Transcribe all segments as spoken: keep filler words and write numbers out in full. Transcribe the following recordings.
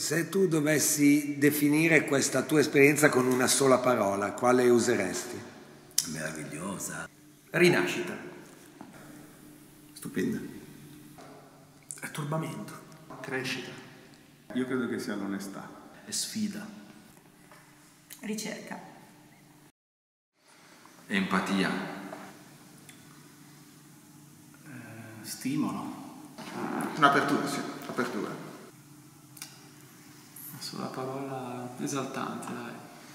Se tu dovessi definire questa tua esperienza con una sola parola, quale useresti? Meravigliosa. Rinascita. Stupenda. Turbamento. Crescita. Io credo che sia l'onestà. E sfida. Ricerca. Empatia. Eh, stimolo. Un'apertura, sì, apertura. Sulla parola esaltante, dai.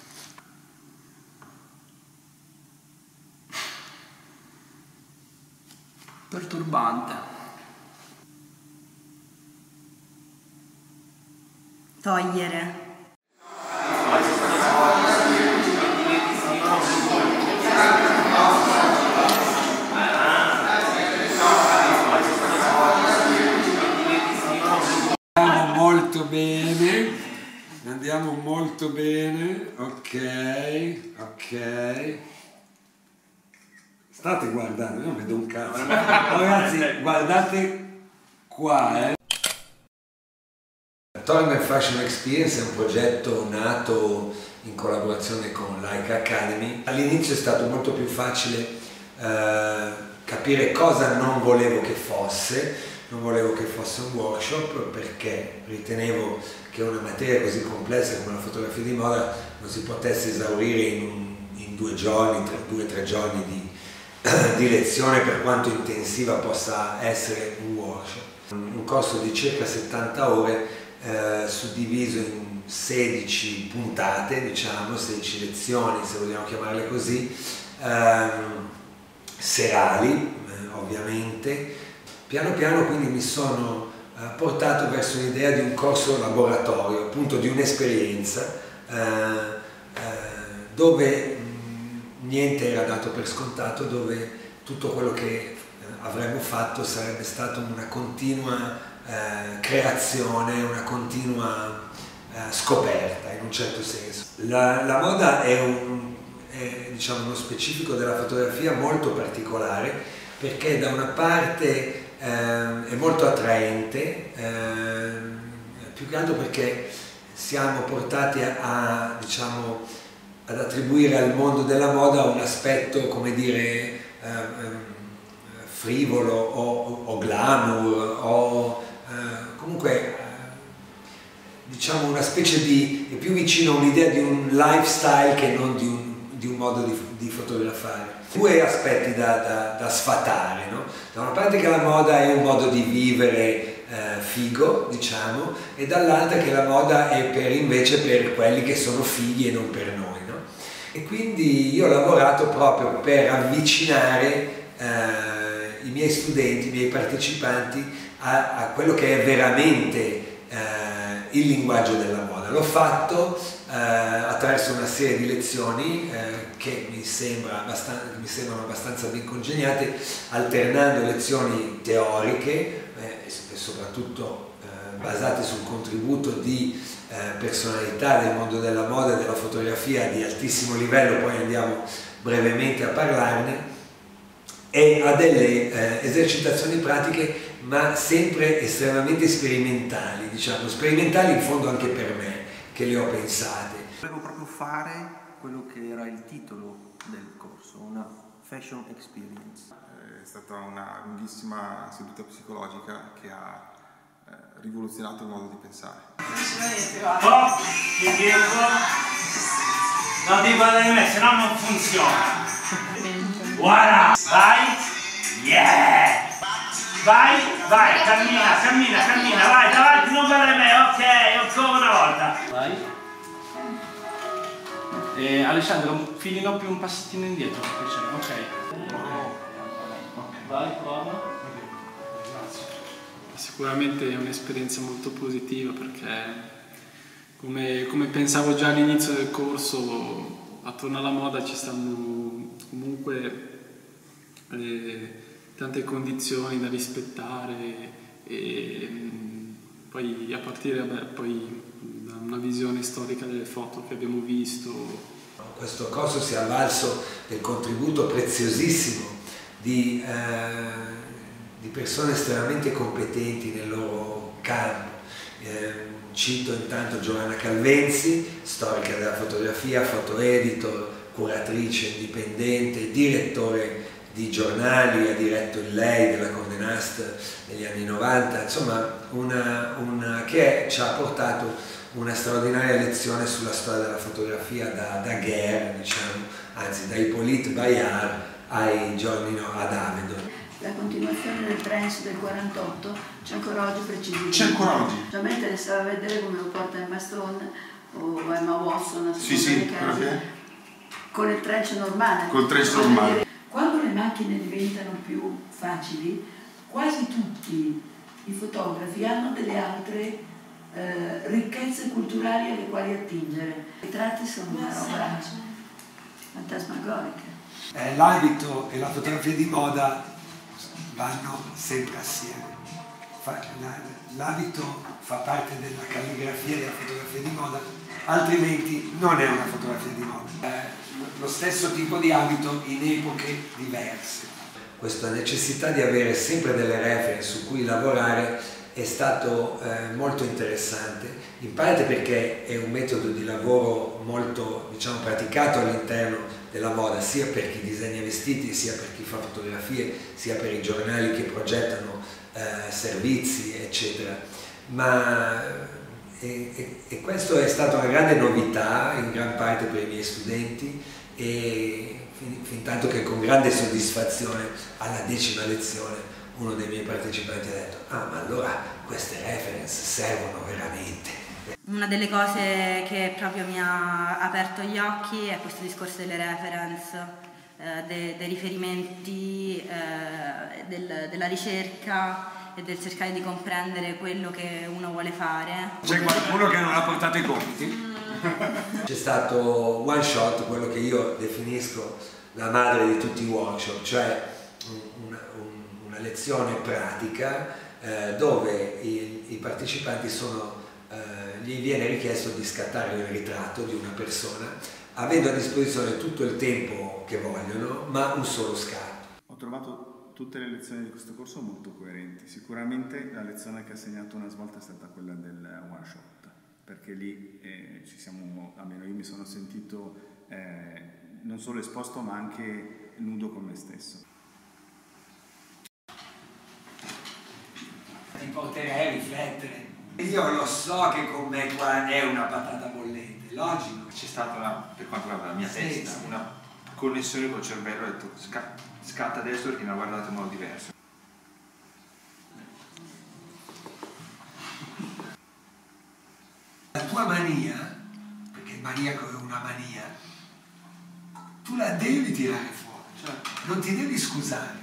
Perturbante. Togliere. Andiamo molto bene. Andiamo molto bene, ok, ok. State guardando, io non vedo un cazzo. Ragazzi, guardate qua, eh. Torment Fashion Experience è un progetto nato in collaborazione con Leica Academy. All'inizio è stato molto più facile eh, capire cosa non volevo che fosse. Non volevo che fosse un workshop perché ritenevo che una materia così complessa come la fotografia di moda non si potesse esaurire in, un, in due giorni, tre, due o tre giorni di, di lezione, per quanto intensiva possa essere un workshop. Un corso di circa settanta ore eh, suddiviso in sedici puntate, diciamo, sedici lezioni se vogliamo chiamarle così, ehm, serali eh, ovviamente. Piano piano quindi mi sono eh, portato verso un'idea di un corso laboratorio, appunto di un'esperienza eh, eh, dove mh, niente era dato per scontato, dove tutto quello che eh, avremmo fatto sarebbe stato una continua eh, creazione, una continua eh, scoperta in un certo senso. La, la moda è, un, è diciamo, uno specifico della fotografia molto particolare perché da una parte Eh, è molto attraente, eh, più che altro perché siamo portati a, a, diciamo, ad attribuire al mondo della moda un aspetto, come dire, eh, frivolo o, o glamour o eh, comunque eh, diciamo una specie di, è più vicino a un'idea di un lifestyle che non di un, di un modo di, di fotografare. Due aspetti da, da, da sfatare, no? Da una parte che la moda è un modo di vivere eh, figo, diciamo, e dall'altra che la moda è per, invece per quelli che sono fighi e non per noi, no? E quindi io ho lavorato proprio per avvicinare eh, i miei studenti, i miei partecipanti a, a quello che è veramente eh, il linguaggio della moda. L'ho fatto eh, attraverso una serie di lezioni eh, che mi, sembra abbastanza, mi sembrano abbastanza ben congegnate, alternando lezioni teoriche eh, e soprattutto eh, basate sul contributo di eh, personalità del mondo della moda e della fotografia di altissimo livello, poi andiamo brevemente a parlarne, e a delle eh, esercitazioni pratiche ma sempre estremamente sperimentali, diciamo, sperimentali in fondo anche per me, che le ho pensate. Volevo proprio fare quello che era il titolo del corso, una fashion experience. È stata una lunghissima seduta psicologica che ha eh, rivoluzionato il modo di pensare. Oh, ti dico, non ti parla di me, se no non funziona. Guarda, vai, yeah! Vai, vai, cammina, cammina, cammina, vai, davanti, non parla di me, ok, ancora una volta. Vai. E Alessandro, un filino più un passettino indietro, ok. Vai, prova. Grazie. Sicuramente è un'esperienza molto positiva perché come, come pensavo già all'inizio del corso, attorno alla moda ci stanno comunque eh, tante condizioni da rispettare e mh, poi a partire vabbè, poi da una visione storica delle foto che abbiamo visto. Questo corso si è avvalso del contributo preziosissimo di, eh, di persone estremamente competenti nel loro campo. Eh, cito intanto Giovanna Calvenzi, storica della fotografia, fotoeditor, curatrice indipendente, direttore di giornali, ha diretto il Lei della Condé Nast negli anni novanta, insomma una, una, che ci ha portato una straordinaria lezione sulla storia della fotografia da Daguerre, diciamo, anzi da Hippolyte Bayard ai giorni no, ad Avedon. La continuazione del trench del quarantotto c'è ancora oggi precisissimo. C'è ancora oggi? Già mi interessava vedere come lo porta Emma Stone o Emma Watson, a sì, seconda sì, dei casi, okay. Con il trench normale. Col trench normale. Quando le macchine diventano più facili, quasi tutti i fotografi hanno delle altre eh, ricchezze culturali alle quali attingere. I tratti sono una roba fantasmagorica. Eh, l'abito e la fotografia di moda vanno sempre assieme. L'abito fa parte della calligrafia della fotografia di moda, altrimenti non è una fotografia di moda. Eh, lo stesso tipo di abito in epoche diverse. Questa necessità di avere sempre delle reference su cui lavorare è stato eh, molto interessante, in parte perché è un metodo di lavoro molto, diciamo, praticato all'interno della moda, sia per chi disegna vestiti, sia per chi fa fotografie, sia per i giornali che progettano eh, servizi, eccetera. Ma E, e, e questo è stata una grande novità in gran parte per i miei studenti e fin, fin tanto che con grande soddisfazione alla decima lezione uno dei miei partecipanti ha detto: ah, ma allora queste reference servono veramente. Una delle cose che proprio mi ha aperto gli occhi è questo discorso delle reference, eh, de, dei riferimenti, eh, del, della ricerca e del cercare di comprendere quello che uno vuole fare. C'è qualcuno che non ha portato i compiti? C'è stato one shot, quello che io definisco la madre di tutti i workshop, cioè una, una lezione pratica eh, dove i, i partecipanti sono, eh, gli viene richiesto di scattare il ritratto di una persona avendo a disposizione tutto il tempo che vogliono, ma un solo scatto. Ho trovato tutte le lezioni di questo corso molto coerenti. Sicuramente la lezione che ha segnato una svolta è stata quella del one shot, perché lì eh, ci siamo, almeno io mi sono sentito eh, non solo esposto ma anche nudo con me stesso. Ti porterei a riflettere. Io lo so che con me qua è una patata bollente, logico. C'è stata, una, per quanto riguarda la mia sì, testa, sì. una connessione col cervello, ho detto sca scatta adesso perché mi ha guardato in modo diverso. La tua mania, perché il maniaco è una mania, tu la devi tirare fuori, cioè non ti devi scusare.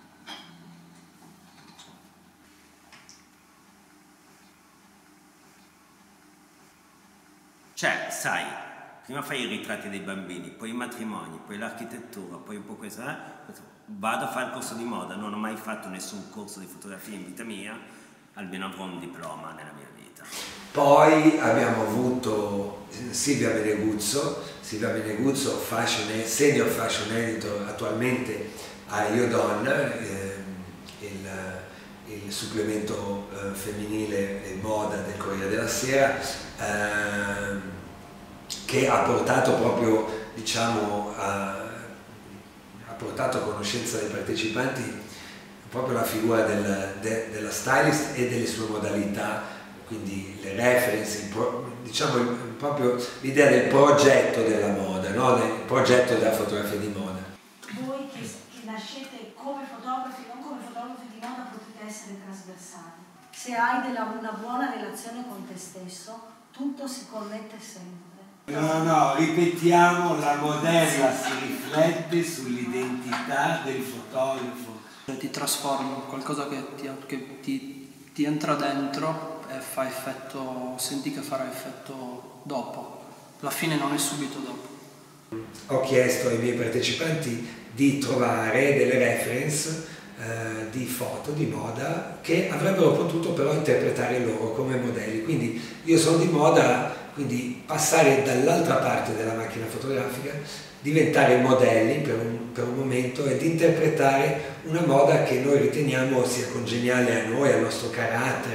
Cioè, sai, prima fai i ritratti dei bambini, poi i matrimoni, poi l'architettura, poi un po' questo, eh? Vado a fare il corso di moda, non ho mai fatto nessun corso di fotografia in vita mia, almeno avrò un diploma nella mia vita. Poi abbiamo avuto Silvia Meneguzzo, Silvia Meneguzzo, fashion, senior fashion editor attualmente a Io Donna, eh, il, il supplemento eh, femminile e moda del Corriere della Sera, eh, che ha portato proprio, diciamo, a, ha portato a conoscenza dei partecipanti proprio la figura del, de, della stylist e delle sue modalità, quindi le reference, il pro, diciamo il, proprio l'idea del progetto della moda, no? Del progetto della fotografia di moda. Voi che, che nascete come fotografi, non come fotografi di moda, potete essere trasversali. Se hai della, una buona relazione con te stesso, tutto si connette sempre. No, no, ripetiamo, la modella si riflette sull'identità del fotografo. Ti trasforma in qualcosa che, ti, che ti, ti entra dentro e fa effetto, senti che farà effetto dopo. La fine non è subito dopo. Ho chiesto ai miei partecipanti di trovare delle reference eh, di foto di moda che avrebbero potuto però interpretare loro come modelli. Quindi io sono di moda, quindi passare dall'altra parte della macchina fotografica, diventare modelli per un, per un momento ed interpretare una moda che noi riteniamo sia congeniale a noi, al nostro carattere,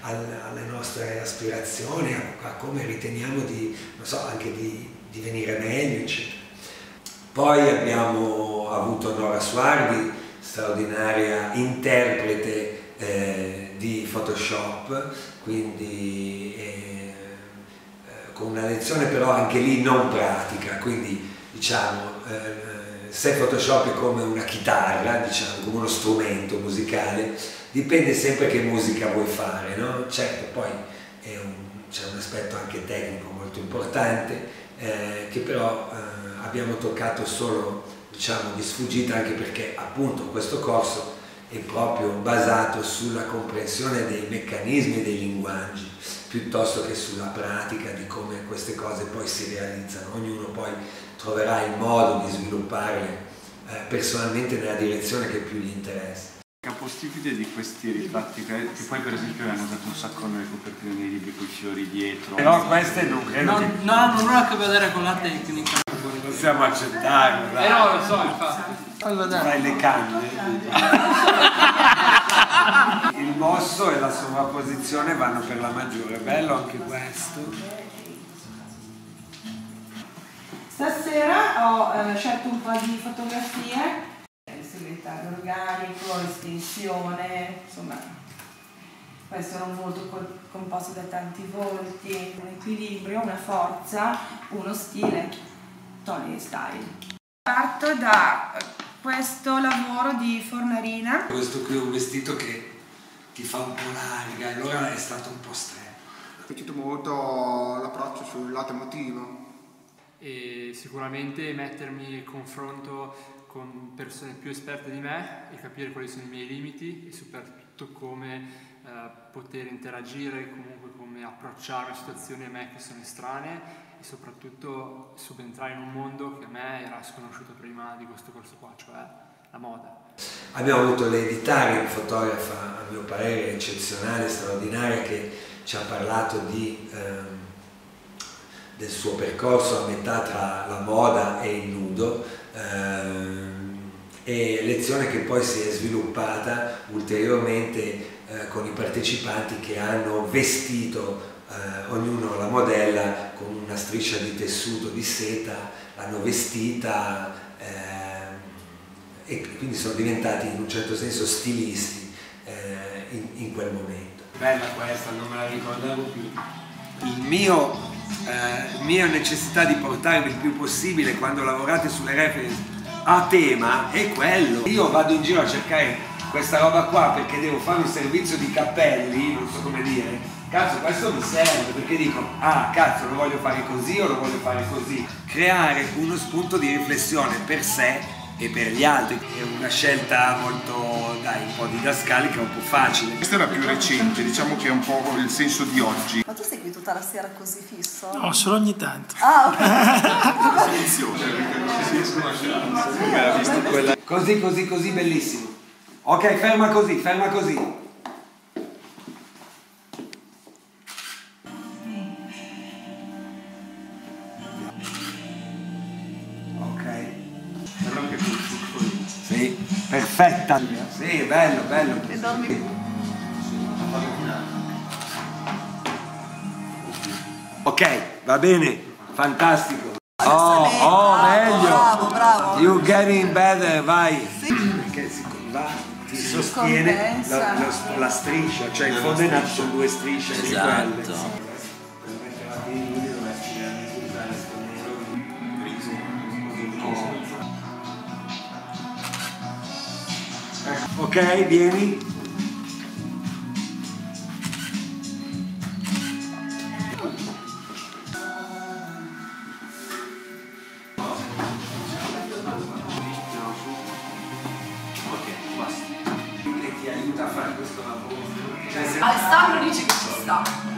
al, alle nostre aspirazioni, a, a come riteniamo di, non so, anche di, di venire meglio, eccetera. Poi abbiamo avuto Nora Suardi, straordinaria interprete eh, di Photoshop, quindi eh, con una lezione però anche lì non pratica, quindi diciamo eh, se Photoshop è come una chitarra, diciamo, come uno strumento musicale, dipende sempre che musica vuoi fare, no? Certo, poi c'è un, un aspetto anche tecnico molto importante, eh, che però eh, abbiamo toccato solo, diciamo, di sfuggita, anche perché appunto questo corso è proprio basato sulla comprensione dei meccanismi e dei linguaggi, piuttosto che sulla pratica di come queste cose poi si realizzano. Ognuno poi troverà il modo di svilupparle eh, personalmente nella direzione che più gli interessa. Capostipite di questi ritratti che poi per esempio hanno usato un sacco nelle copertine dei libri con i fiori dietro. Però queste non credo non, che... non hanno nulla a che vedere con la tecnica. Possiamo accettarlo, dai. Eh no, lo so, infatti. Fai le canne. Il mosso e la sovrapposizione vanno per la maggiore. Bello anche questo. Stasera ho eh, scelto un po' di fotografie, il segretario organico, estensione, insomma questo è un volto composto da tanti volti, un equilibrio, una forza, uno stile, Tony Style. Parto da questo lavoro di Fornarina. Questo qui è un vestito che ti fa un po' larga, e allora è stato un po' stretto. Mi è piaciuto molto l'approccio sul lato emotivo. E sicuramente mettermi in confronto con persone più esperte di me e capire quali sono i miei limiti e soprattutto come eh, poter interagire, comunque come approcciarmi a situazioni a me che sono estranee e soprattutto subentrare in un mondo che a me era sconosciuto prima di questo corso qua, cioè la moda. Abbiamo avuto l'Editari, un fotografa a mio parere eccezionale, straordinaria, che ci ha parlato di ehm, del suo percorso a metà tra la moda e il nudo, ehm, e lezione che poi si è sviluppata ulteriormente eh, con i partecipanti che hanno vestito eh, ognuno la modella con una striscia di tessuto di seta, l'hanno vestita eh, e quindi sono diventati in un certo senso stilisti eh, in, in quel momento. Bella questa, non me la ricordavo più. Il mio Eh, mia necessità di portarvi il più possibile quando lavorate sulle reference a tema è quello. Io vado in giro a cercare questa roba qua perché devo fare un servizio di cappelli, non so come dire, cazzo questo mi serve perché dico ah cazzo lo voglio fare così o lo voglio fare così. Creare uno spunto di riflessione per sé e per gli altri è una scelta molto, dai, un po' didascalica, un po' facile. Questa è la più recente, diciamo che è un po' il senso di oggi. Ma tu sei qui tutta la sera così fisso? No, solo ogni tanto. Ah, ok. Così, così, così, bellissimo. Ok, ferma così, ferma così. Sì, perfetta. Sì, bello, bello. E dormi. Ok, va bene, fantastico. Oh, oh, meglio. Bravo, bravo. You're getting better, vai. Sì. Perché si va, ti sostiene la, la, la striscia, cioè in fondo in alto sono due strisce di quelle. Ok, vieni. Che ti aiuta a fare questo lavoro. Cioè, se... Alessandro dice che ci sta.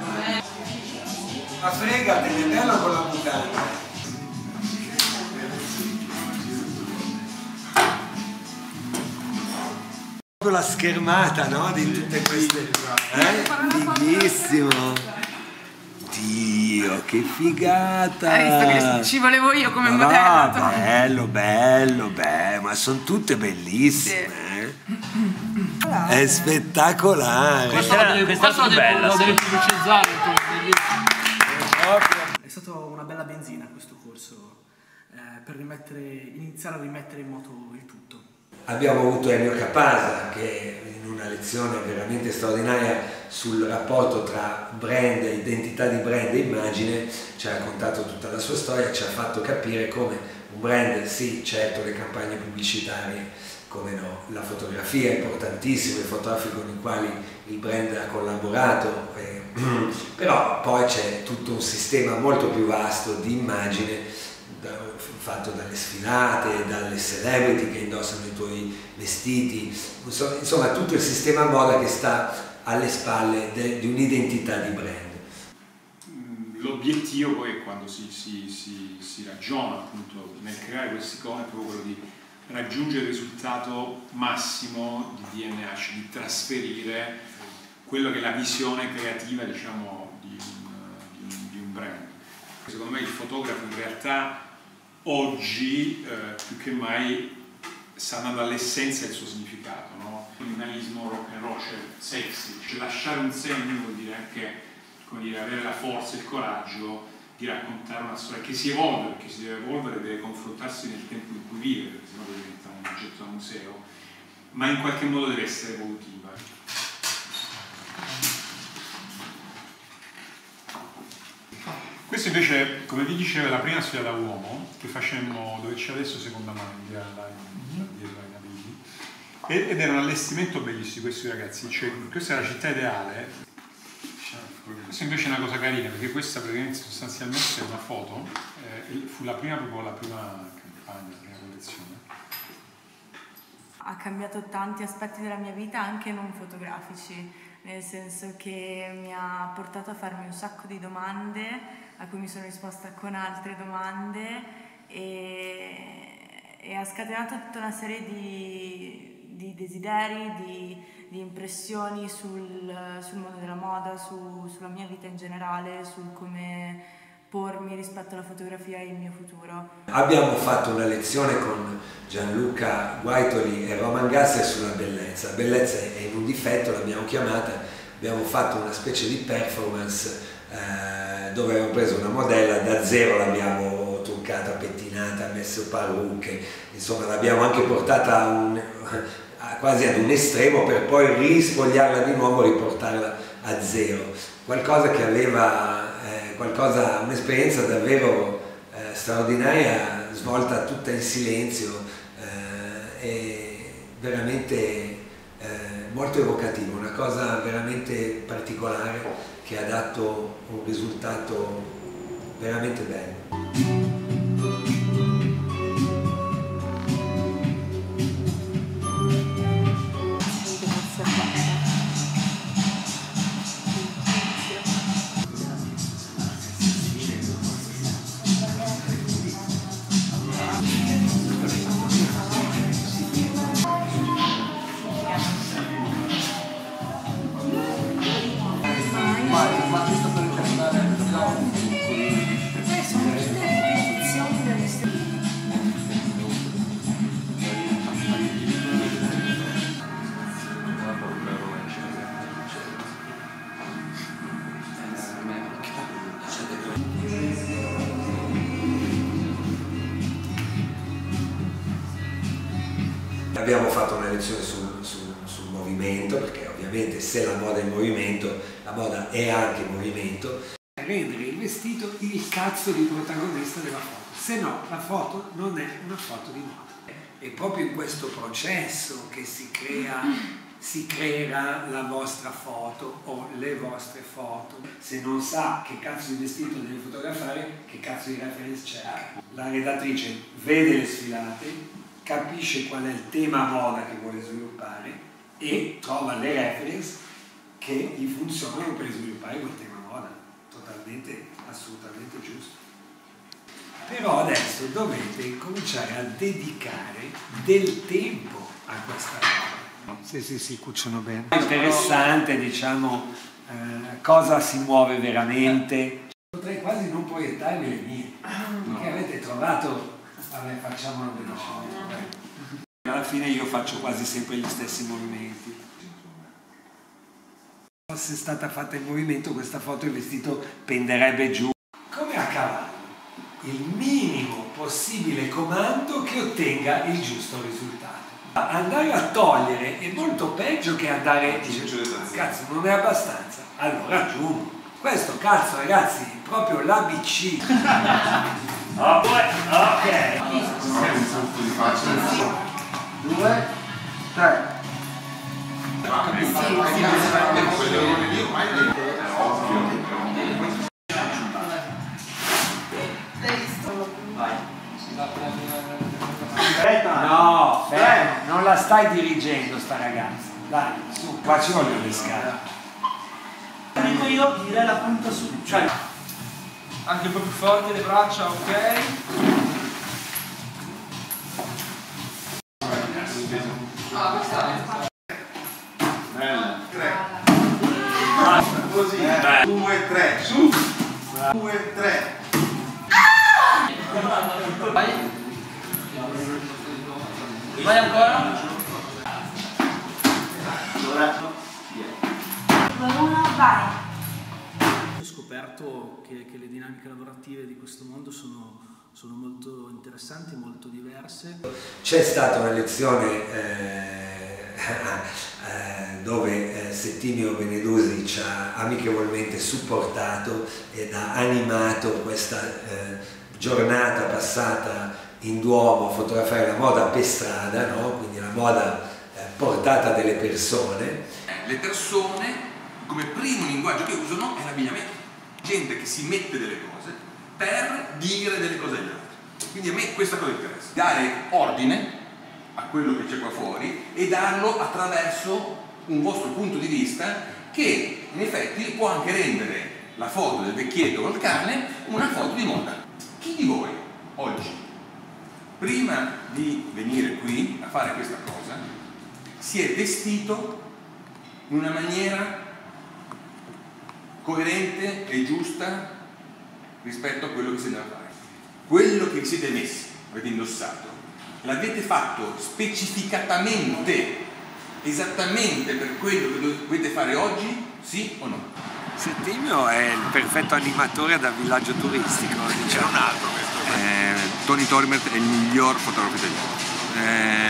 Ma fregatene, è bello con la mutanda. La schermata, no? Di tutte queste. Eh? Fighissimo. Dio. Oddio, che figata! Hai visto che ci volevo io come no, modella? No, bello, bello, bello, ma sono tutte bellissime. Sì. È spettacolare. Questa, questa, questa è bella. Lo devi pubblicizzare. È stata una bella benzina questo corso eh, per rimettere, iniziare a rimettere in moto il tutto. Abbiamo avuto Ennio Capasa che in una lezione veramente straordinaria sul rapporto tra brand, identità di brand e immagine ci ha raccontato tutta la sua storia, ci ha fatto capire come un brand, sì, certo le campagne pubblicitarie, come no, la fotografia è importantissima, i fotografi con i quali il brand ha collaborato, eh, però poi c'è tutto un sistema molto più vasto di immagine fatto dalle sfilate, dalle celebrity che indossano i tuoi vestiti, insomma tutto il sistema moda che sta alle spalle di un'identità di brand. L'obiettivo poi è quando si, si, si, si ragiona appunto nel creare queste icone è proprio quello di raggiungere il risultato massimo di D N A, cioè di trasferire quello che è la visione creativa, diciamo, di un, di un, di un brand. Secondo me il fotografo in realtà oggi eh, più che mai sta andando all'essenza del suo significato, no? Il minimalismo rock and roll, cioè sexy, cioè lasciare un segno vuol dire anche, come dire, avere la forza e il coraggio di raccontare una storia che si evolve, perché si deve evolvere, deve confrontarsi nel tempo in cui vive, perché sennò diventa un oggetto da museo, ma in qualche modo deve essere evolutiva. Questo invece, come vi dicevo, è la prima sfida da uomo che facemmo dove c'è adesso seconda mano, dietro ai navigli, ed era un allestimento bellissimo questi ragazzi, cioè, questa è la città ideale. Questa invece è una cosa carina perché questa praticamente sostanzialmente è una foto, eh, fu la prima, proprio la prima campagna, la prima collezione. Ha cambiato tanti aspetti della mia vita anche non fotografici, nel senso che mi ha portato a farmi un sacco di domande a cui mi sono risposta con altre domande e, e ha scatenato tutta una serie di, di desideri, di, di impressioni sul, sul mondo della moda, su, sulla mia vita in generale, sul come pormi rispetto alla fotografia e il mio futuro. Abbiamo fatto una lezione con Gianluca Guaitoli e Roman Gasser sulla bellezza. La bellezza è in un difetto, l'abbiamo chiamata, abbiamo fatto una specie di performance eh, dove abbiamo preso una modella da zero, l'abbiamo truccata, pettinata, messo parrucche, insomma l'abbiamo anche portata a un, a, quasi ad un estremo per poi rispogliarla di nuovo e riportarla a zero. Qualcosa che aveva qualcosa, un'esperienza davvero eh, straordinaria, svolta tutta in silenzio eh, e veramente eh, molto evocativa, una cosa veramente particolare che ha dato un risultato veramente bello. Abbiamo fatto una lezione sul, sul, sul movimento, perché ovviamente se la moda è in movimento, la moda è anche in movimento. Rendere il vestito il cazzo di protagonista della foto, se no la foto non è una foto di moda. È proprio in questo processo che si crea, si creerà la vostra foto o le vostre foto. Se non sa che cazzo di vestito deve fotografare, che cazzo di reference cerca. La redattrice vede le sfilate, capisce qual è il tema moda che vuole sviluppare e trova le reference che gli funzionano per sviluppare quel tema moda. Totalmente, assolutamente giusto. Però adesso dovete cominciare a dedicare del tempo a questa roba. Sì, sì, sì, cuciono bene. Interessante, diciamo, eh, cosa si muove veramente. potrei quasi non proiettarvi le mie, perché avete trovato, vabbè, facciamolo velocemente. Alla fine io faccio quasi sempre gli stessi movimenti. Se fosse stata fatta in movimento questa foto il vestito penderebbe giù. Come a cavallo, il minimo possibile comando che ottenga il giusto risultato. Andare a togliere è molto peggio che andare a dire cazzo non è abbastanza, allora aggiungo. Questo cazzo ragazzi è proprio l'A B C. Ok. Due, tre. No, fermo, non la stai dirigendo sta ragazza. Dai, su, qua ci voglio le scale. Dico io, direi la punta su, cioè anche un po' più forte le braccia, ok? Bella. Tre. Così. Due, tre. Su. Due, tre. Vai. Vai ancora. Vai. Ho scoperto che, che le dinamiche lavorative di questo mondo sono, sono molto interessanti, molto diverse. C'è stata una lezione eh, eh, dove eh, Settimio Benedusi ci ha amichevolmente supportato ed ha animato questa eh, giornata passata in Duomo a fotografare la moda per strada, no? Quindi la moda eh, portata dalle persone. Le persone come primo linguaggio che usano è l'abbigliamento. Gente che si mette delle cose per dire delle cose agli altri. Quindi a me questa cosa interessa. Dare ordine a quello che c'è qua fuori e darlo attraverso un vostro punto di vista che in effetti può anche rendere la foto del vecchietto col cane una foto di moda. Chi di voi oggi, prima di venire qui a fare questa cosa, si è vestito in una maniera coerente e giusta rispetto a quello che si deve fare? Quello che vi siete messi, avete indossato, l'avete fatto specificatamente, esattamente per quello che dovete fare oggi, sì o no? Settimio è il perfetto animatore da villaggio turistico, diciamo. C'era un altro questo. Eh, Tony Torment è il miglior fotografo italiano. Eh,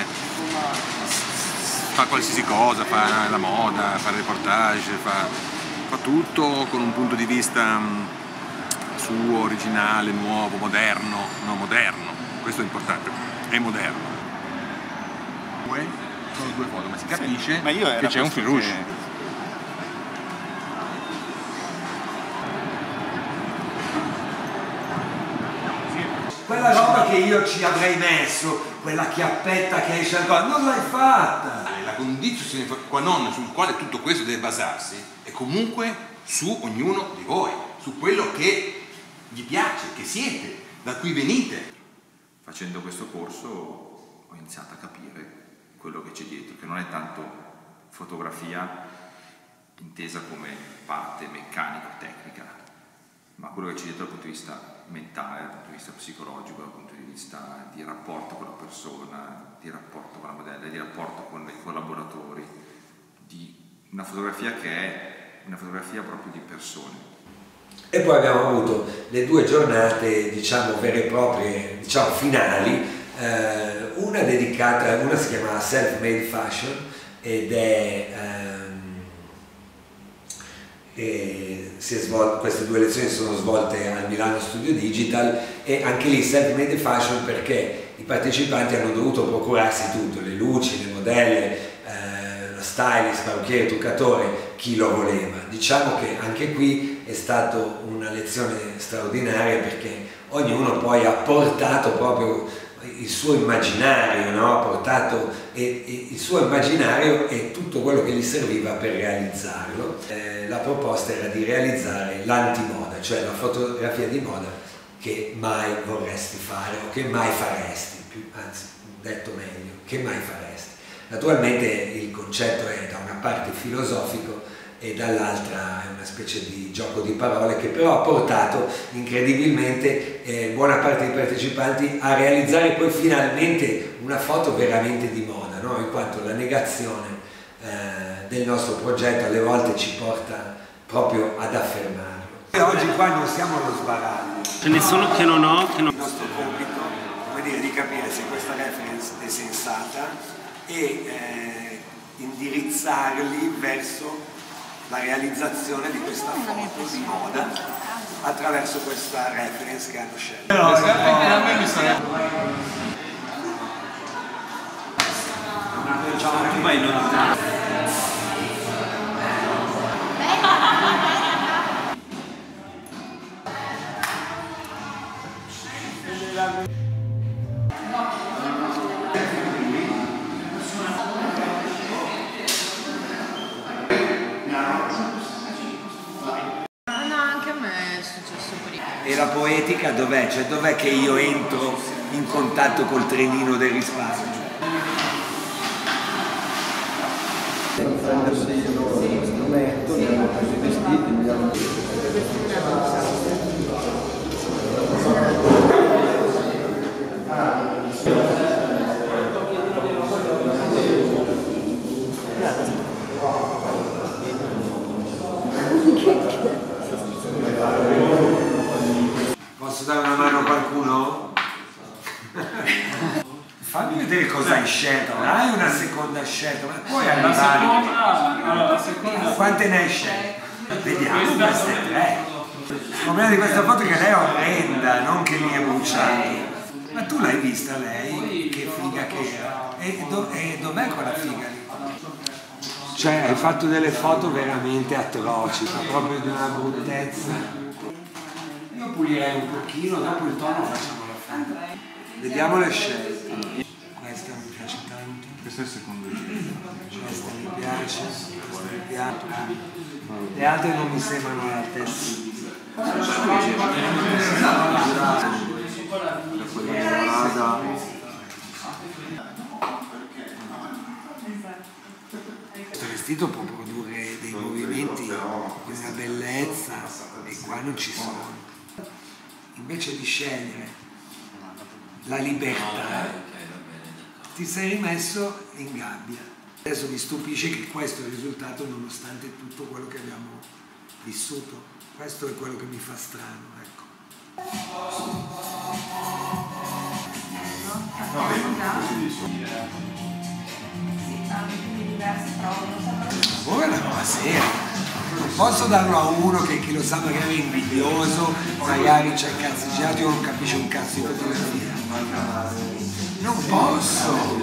fa qualsiasi cosa, fa la moda, fa il reportage, fa, fa tutto con un punto di vista um, suo, originale, nuovo, moderno, no, moderno, questo è importante, è moderno. Due, sono due foto, ma si capisce sì, ma io che c'è un fil rouge. Che... Quella roba che io ci avrei messo, quella chiappetta che esce ancora, non l'hai fatta! La condizione qua non sul quale tutto questo deve basarsi è comunque su ognuno di voi, su quello che vi piace, che siete, da cui venite. Facendo questo corso ho iniziato a capire quello che c'è dietro, che non è tanto fotografia intesa come parte meccanica-tecnica, ma quello che c'è dietro dal punto di vista mentale, dal punto di vista psicologico, dal punto di vista di rapporto con la persona, di rapporto con la modella, di rapporto con i collaboratori, di una fotografia che è una fotografia proprio di persone. E poi abbiamo avuto le due giornate, diciamo, vere e proprie, diciamo, finali, eh, una dedicata, una si chiama Self-Made Fashion ed è... Ehm, E si è svolto, queste due lezioni sono svolte al Milano Studio Digital e anche lì Self-Made Fashion perché i partecipanti hanno dovuto procurarsi tutto, le luci, le modelle, eh, lo stylist, parrucchiere, truccatore, chi lo voleva. Diciamo che anche qui è stata una lezione straordinaria perché ognuno poi ha portato proprio il suo immaginario, no? Ha portato e, e il suo immaginario e tutto quello che gli serviva per realizzarlo. Eh, la proposta era di realizzare l'antimoda, cioè la fotografia di moda che mai vorresti fare o che mai faresti, più, anzi detto meglio, che mai faresti. Naturalmente il concetto è da una parte filosofico e dall'altra è una specie di gioco di parole che però ha portato incredibilmente eh, buona parte dei partecipanti a realizzare poi finalmente una foto veramente di moda, no? In quanto la negazione eh, del nostro progetto alle volte ci porta proprio ad affermarlo. E oggi qua non siamo allo sbaraglio. Ce ne sono che non ho, che non... Il nostro compito, come dire, di capire se questa reference è sensata e eh, indirizzarli verso la realizzazione di questa foto di moda attraverso questa reference che hanno scelto. No, a me mi sa... Tu vai lontano. E la poetica dov'è? Cioè dov'è che io entro in contatto col trenino del risparmio? Posso dare una mano a qualcuno? Fammi vedere cosa hai scelto, hai una seconda scelta, ma puoi arrivare. La seconda, allora, la seconda. Quante ne hai scelte? Vediamo, queste tre. Il problema di questa foto è che lei è orrenda, non che mi è bruciato. Ma tu l'hai vista lei? Che figa che era. E, do, e dov'è quella figa lì? Cioè, hai fatto delle foto veramente atroci, ma proprio di una bruttezza. Io pulirei un pochino, dopo il tono facciamo la fine. Vediamo le scelte. Questa mi piace tanto. Questo è il secondo giro. Questa mi piace, questa mi piace. Le altre non mi sembrano all'altezza. Questo vestito può produrre dei movimenti di una bellezza e qua non ci sono. Invece di scegliere la libertà ti sei rimesso in gabbia. Adesso mi stupisce che questo è il risultato nonostante tutto quello che abbiamo vissuto. Questo è quello che mi fa strano, ecco. Ora è una nuova serie. Non posso darlo a uno che chi lo sa magari è invidioso, magari c'è il cazzo girato, io non capisco un cazzo di fotografia. Non posso.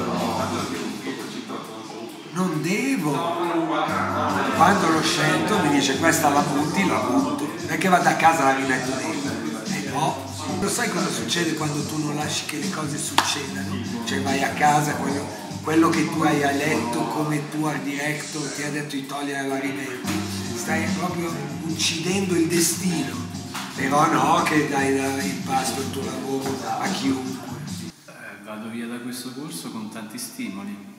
Non devo. Quando l'ho scelto mi dice questa la butti, la butto. Non è che vado a casa e la rimetto dentro. E no. Lo sai cosa succede quando tu non lasci che le cose succedano? Cioè vai a casa, quello, quello che tu hai letto come tuo art director ti ha detto di togliere la rimetti. Stai proprio uccidendo il destino. Però no, che dai il pasto, il tuo lavoro a chiunque. Eh, vado via da questo corso con tanti stimoli.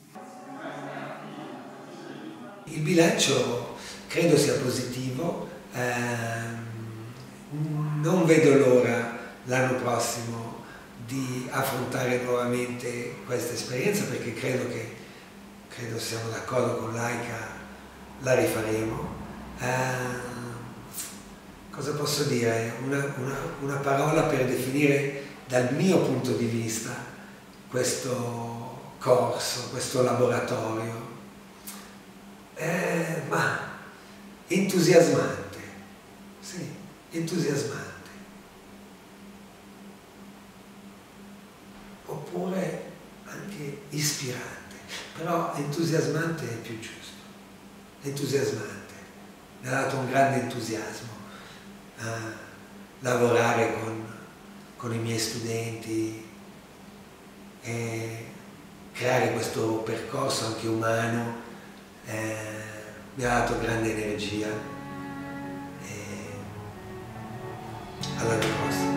Il bilancio credo sia positivo, ehm, non vedo l'ora l'anno prossimo di affrontare nuovamente questa esperienza perché credo che, credo siamo d'accordo con Laika, la rifaremo. Eh, cosa posso dire? Una, una, una parola per definire dal mio punto di vista questo corso, questo laboratorio. Eh, ma entusiasmante, sì, entusiasmante. Oppure anche ispirante, però entusiasmante è più giusto. Entusiasmante, mi ha dato un grande entusiasmo a lavorare con, con i miei studenti e creare questo percorso anche umano. Eh, mi ha dato grande energia e alla prossima.